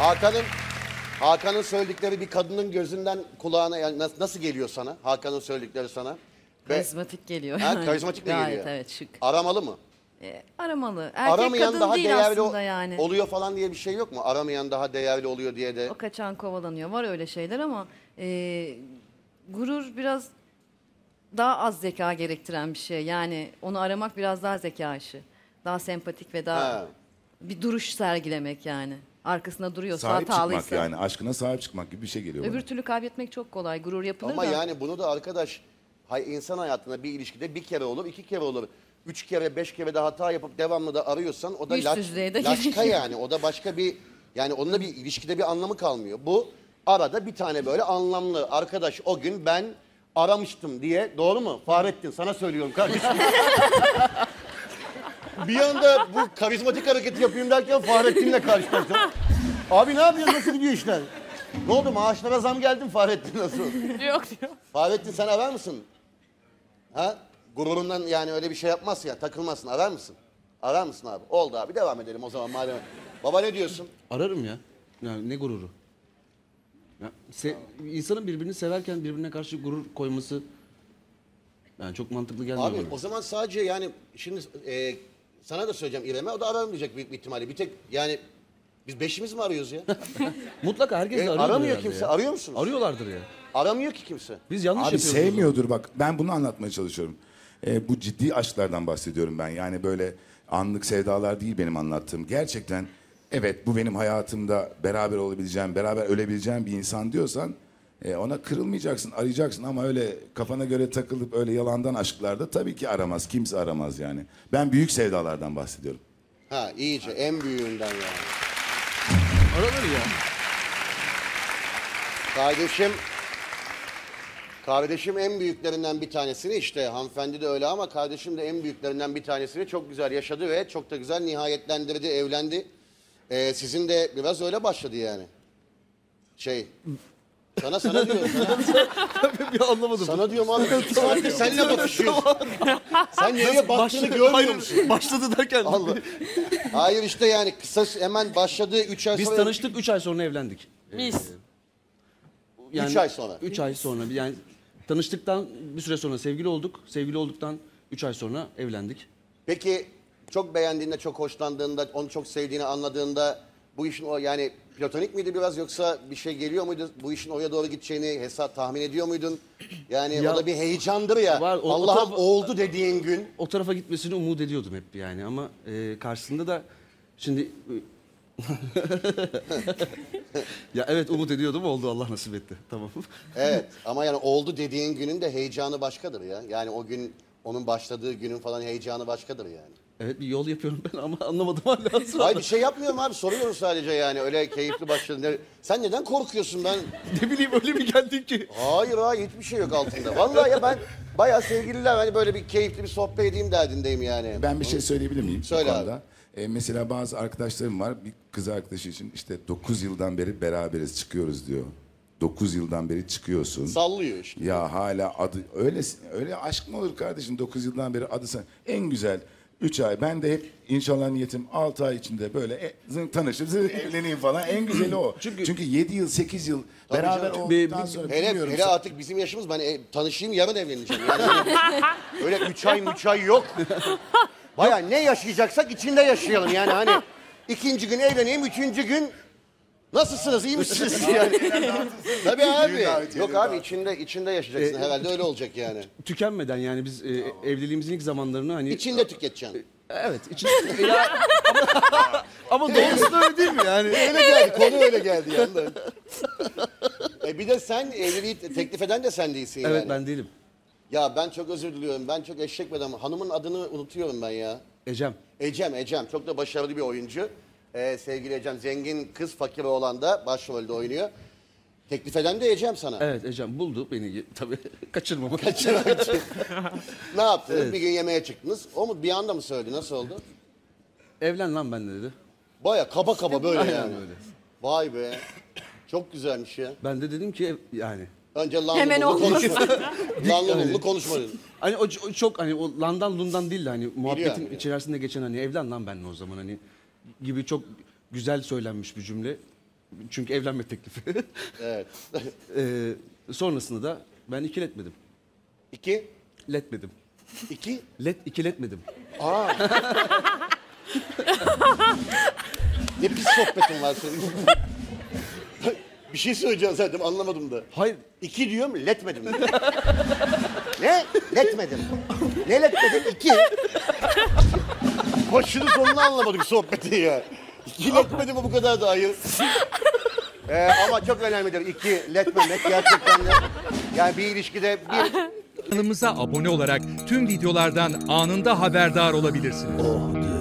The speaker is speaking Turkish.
Hakan'ın Hakan'ın söyledikleri bir kadının gözünden kulağına yani nasıl geliyor sana? Hakan'ın söyledikleri sana. Karizmatik geliyor. Ha, karizmatik mi Gayet, geliyor? evet, şık. Aramalı mı? Aramalı. Erkek Aramayan kadın daha değil değerli aslında yani. oluyor falan diye bir şey yok mu? Aramayan daha değerli oluyor diye de. O kaçan kovalanıyor. Var öyle şeyler ama gurur biraz daha az zeka gerektiren bir şey. Yani onu aramak biraz daha zeka işi. Daha sempatik ve daha bir duruş sergilemek yani. Arkasında duruyorsa, Sahip hatalıysa. çıkmak yani. Aşkına sahip çıkmak gibi bir şey geliyor Öbür bana. türlü kaybetmek çok kolay. Gurur yapılır Ama da. yani bunu da arkadaş insan hayatında bir ilişkide bir kere olur, iki kere olur. 3 kere, 5 kere de hata yapıp devamlı da arıyorsan o da Yüzsüzlüğe de laçka gerekiyor. yani. O da başka bir yani onunla bir ilişkide bir anlamı kalmıyor. Bu arada bir tane böyle anlamlı arkadaş o gün ben aramıştım diye, doğru mu? Fahrettin sana söylüyorum kardeşim. Bir anda bu karizmatik hareketi yapayım derken Fahrettin'le karşılaştım. Abi ne yapıyorsun? Nasıl gidiyor işler? Ne oldu? Maaşlara zam geldi mi Fahrettin, nasıl? Yok diyor. Fahrettin sen arar mısın? Ha? Gururundan yani öyle bir şey yapmazsın ya, takılmazsın. Arar mısın? Arar mısın abi? Oldu abi, devam edelim o zaman madem. Baba ne diyorsun? Ararım ya. Yani ne gururu? Ya, insanın birbirini severken birbirine karşı gurur koyması yani çok mantıklı gelmiyor Abi bana. o zaman sadece yani şimdi sana da söyleyeceğim İrem'e, o da ararım diyecek büyük bir ihtimalle. Bir tek yani biz beşimiz mi arıyoruz ya? Mutlaka herkes de arıyordur Aramıyor herhalde kimse. ya. Arıyor musunuz? Arıyorlardır ya. Aramıyor ki kimse. Biz yanlış Abi yapıyoruz. o zaman. sevmiyordur bak. Ben bunu anlatmaya çalışıyorum. Bu ciddi aşklardan bahsediyorum ben. Yani böyle anlık sevdalar değil benim anlattığım. Gerçekten evet bu benim hayatımda beraber olabileceğim, beraber ölebileceğim bir insan diyorsan ona kırılmayacaksın, arayacaksın ama öyle kafana göre takılıp öyle yalandan aşklarda tabii ki aramaz. Kimse aramaz yani. Ben büyük sevdalardan bahsediyorum. Ha iyice en büyüğünden yani. Aranır ya. Kardeşim en büyüklerinden bir tanesini işte hanımefendi de öyle ama kardeşim de en büyüklerinden bir tanesini çok güzel yaşadı ve çok da güzel nihayetlendirdi, evlendi. Sizin de biraz öyle başladı yani. Sana diyorum. Bir anlamadım. Sana diyorum abi. Saattir seninle bakışıyoruz. Sen nereye baktığını görmüyor musun? Başladı derken. Allah. Hayır işte yani kısa hemen başladı 3 ay Biz sonra. tanıştık 3 ay sonra evlendik. Mis. 3 ay sonra. 3 ay sonra yani tanıştıktan bir süre sonra sevgili olduk. Sevgili olduktan 3 ay sonra evlendik. Peki çok beğendiğinde, çok hoşlandığında, onu çok sevdiğini anladığında bu işin o yani platonik miydi biraz yoksa bir şey geliyor muydu? Bu işin oraya doğru gideceğini tahmin ediyor muydun? Yani Ya, o da bir heyecandır ya. var, Allah'ım oldu dediğin gün. O tarafa gitmesini umut ediyordum hep yani ama karşısında da şimdi ya evet umut ediyordum oldu Allah nasip etti. Tamam. Evet ama yani oldu dediğin günün de heyecanı başkadır ya. Yani o gün onun başladığı günün falan heyecanı başkadır yani. Evet bir yol yapıyorum ben ama anlamadım hala. Hayır bir şey yapmıyorum abi, soruyorum sadece yani öyle keyifli başladın. Sen neden korkuyorsun ben? Ne bileyim öyle mi geldin ki? Hayır hiçbir şey yok altında. Vallahi ya ben bayağı sevgililer hani böyle bir keyifli bir sohbet edeyim derdindeyim yani. Ben bir şey söyleyebilir miyim? Söyle bu konuda? Mesela bazı arkadaşlarım var. Bir kız arkadaşı için işte 9 yıldan beri beraberiz çıkıyoruz diyor. 9 yıldan beri çıkıyorsun. Sallıyor işte. Ya hala adı öyle aşk mı olur kardeşim 9 yıldan beri adı sen. En güzel 3 ay. Ben de hep inşallah niyetim 6 ay içinde böyle tanışıp evleneyim falan. En güzeli o. Çünkü 7 yıl 8 yıl beraber canım. olduktan sonra bilmiyorum. Hele artık bizim yaşımız ben tanışayım yarın evleneceğim. Yani öyle 3 ay yok. Baya ne yaşayacaksak içinde yaşayalım yani hani ikinci gün evleneyim, üçüncü gün nasılsınız, iyi misiniz yani. Tabii abi. Yok abi içinde yaşayacaksın herhalde öyle olacak yani. Tükenmeden yani biz evliliğimizin ilk zamanlarını hani... İçinde tüketeceksin. Evet. Ama doğrusu da öyle değil mi yani? Öyle geldi, konu öyle geldi yani. Bir de sen evliliği teklif eden de sen değilsin yani. Evet ben değilim. Ya ben çok özür diliyorum. Ben çok eşek bir adamım. Hanımın adını unutuyorum ben ya. Ecem. Ecem. Çok da başarılı bir oyuncu. Sevgili Ecem. Zengin kız, fakir oğlan da başrolde oynuyor. Teklif eden de Ecem sana. Evet Ecem buldu beni tabii kaçırmamak. Ne yaptınız? Evet. Bir gün yemeğe çıktınız. O mu bir anda mı söyledi? Nasıl oldu? Evlen lan benimle dedi. Baya kaba böyle Aynen yani. öyle. Vay be. Çok güzelmiş ya. Ben de dedim ki yani. Önce Hemen lanlı bullu olmaz. konuşma. Lanlı bullu konuşma dedim. Hani o çok hani o landan lundan değil de hani muhabbetin biliyorum. içerisinde geçen hani evlen lan benimle o zaman hani gibi çok güzel söylenmiş bir cümle. Çünkü evlenme teklifi. Evet. Sonrasında da ben ikiletmedim. 2, Letmedim. 2. İkiletmedim. Ne pis sohbetin var senin. Bir şey söyleyeceğim zaten anlamadım da. Hayır. 2 diyorum letmedim. Ne? Letmedim. Ne letmedim? 2. Başını sonunu anlamadık sohbeti ya. 2 letmedim mi bu kadar da hayır. Ama çok önemlidir. 2 letmemek gerçekten de. Yani bir ilişkide bir... Kanalımıza abone olarak tüm videolardan anında haberdar olabilirsiniz.